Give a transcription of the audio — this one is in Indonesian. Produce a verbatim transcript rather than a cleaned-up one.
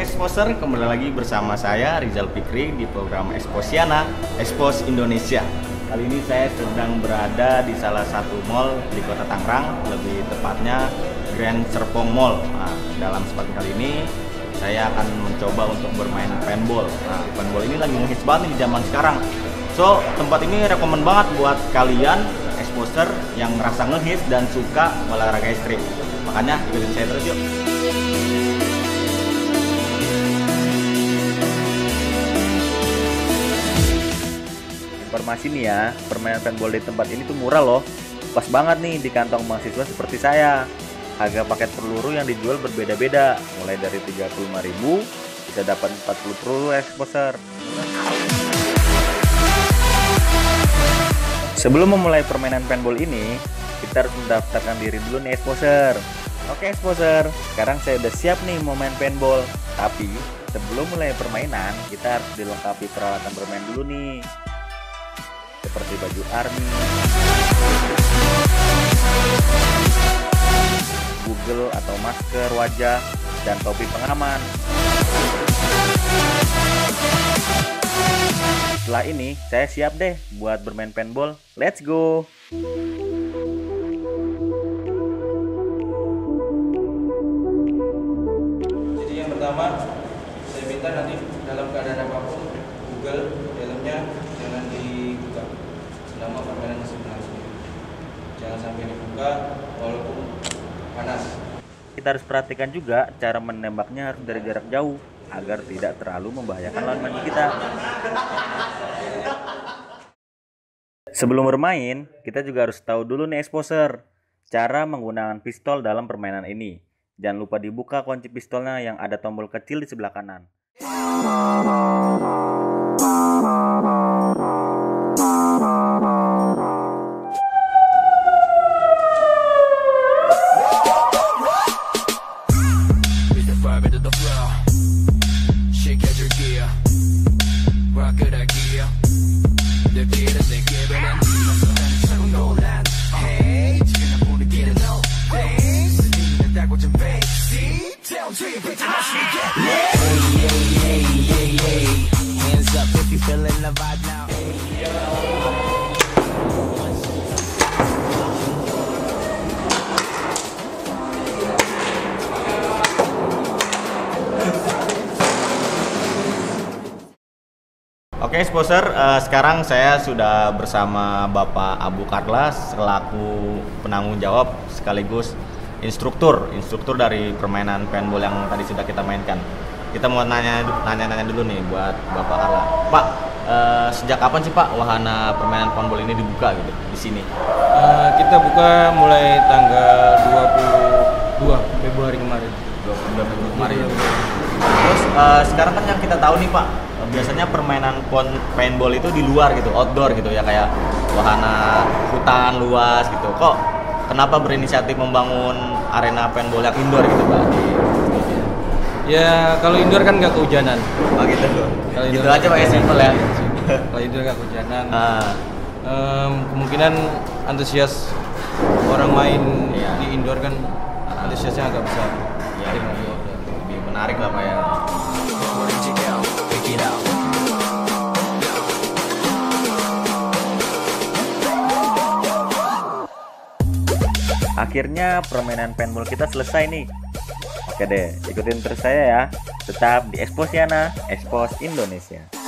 Exposer, kembali lagi bersama saya Rizal Fikri di program Exposiana, Expos Indonesia. Kali ini saya sedang berada di salah satu mall di Kota Tangerang, lebih tepatnya Grand Serpong Mall. Nah, dalam kesempatan kali ini saya akan mencoba untuk bermain paintball. Nah, paintball ini lagi ngehits banget nih di zaman sekarang. So, tempat ini rekomen banget buat kalian Exposer yang ngerasa ngehits dan suka olahraga ekstrim. Makanya ikutin saya terus yuk. Informasi nih ya, permainan paintball di tempat ini tuh murah loh. Pas banget nih di kantong mahasiswa seperti saya. Harga paket peluru yang dijual berbeda-beda, mulai dari tiga puluh lima ribu bisa dapat empat puluh peluru Exposer. Sebelum memulai permainan paintball ini, kita harus mendaftarkan diri dulu nih Exposer. Oke Exposer, sekarang saya udah siap nih mau main paintball. Tapi sebelum mulai permainan, kita harus dilengkapi peralatan bermain dulu nih, seperti baju army, Google atau masker wajah, dan topi pengaman. Setelah ini saya siap deh buat bermain paintball. Let's go. Jadi yang pertama saya minta nanti dalam keadaan apapun Google dalamnya jangan dibuka selama permainan masih berlangsung. Jangan sampai dibuka walaupun panas. Kita harus perhatikan juga cara menembaknya harus dari jarak jauh agar tidak terlalu membahayakan lawan main kita. Sebelum bermain, kita juga harus tahu dulu nih Exposer cara menggunakan pistol dalam permainan ini. Jangan lupa dibuka kunci pistolnya yang ada tombol kecil di sebelah kanan. Oke Exposer, uh, sekarang saya sudah bersama Bapak Abu Karla selaku penanggung jawab sekaligus instruktur instruktur dari permainan paintball yang tadi sudah kita mainkan. Kita mau nanya nanya-nanya dulu nih buat Bapak Karla. Pak, uh, sejak kapan sih Pak wahana permainan paintball ini dibuka gitu di sini? Uh, kita buka mulai tanggal dua puluh dua Februari kemarin. dua puluh dua Februari kemarin. Terus uh, sekarang kan yang kita tahu nih Pak, biasanya permainan paintball itu di luar gitu, outdoor gitu ya, kayak wahana hutan luas gitu. Kok kenapa berinisiatif membangun arena paintball yang indoor gitu Pak? Ya kalau indoor kan nggak kehujanan. Oh gitu. Kalau Gitu aja Pak ya, simple ya. Kalau indoor nggak kehujanan. Ah. Um, kemungkinan antusias orang main Iya. di indoor kan antusiasnya agak besar. Ya, lebih, lebih menarik lah Pak ya. Akhirnya permainan paintball kita selesai nih. Oke deh, ikutin terus saya ya. Tetap di Exposiana, Expos Indonesia.